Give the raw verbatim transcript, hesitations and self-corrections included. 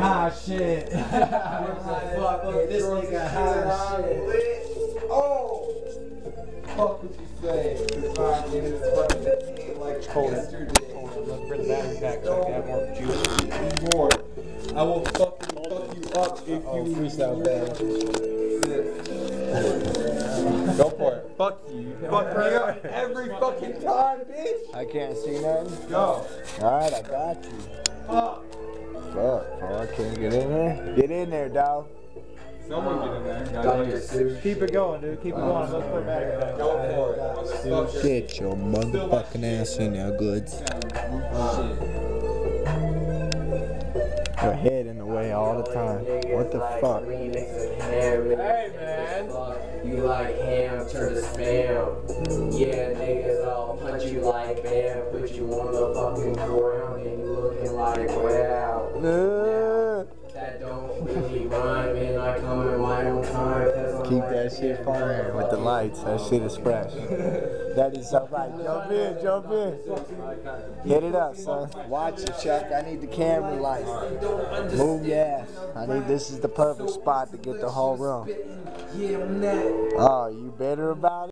high shit. Fuck this nigga high shit. Oh! Fuck what you say. Five minutes from the like yesterday. Let's bring the battery back so I can have more juice. More. I will fucking fuck you up if you freestyle band. Go for it. Fuck you. You fuck me up every fucking time, bitch. I can't see nothing. Go. Alright, I got you. Fuck. Fuck. Oh, I can't get in there. Get in there, dog. Someone get in there. Got Keep it going, dude. Keep it going. Let's put battery back. Go for it. Get your motherfucking ass in there, goods. Your head in the way all the time. What the fuck? Hey, man. You like ham, turn to spam. Yeah, niggas all punch you like bam. Put you on the fucking ground and you looking like wow. Uh, That don't really rhyme and I come in my own time. Keep that shit firing with the lights. That shit is fresh. That is so right. Jump in, jump in. Hit it up, son. Watch it, Chuck. I need the camera light. Move your ass. I need. This is the perfect spot to get the whole room. Oh, you better about it?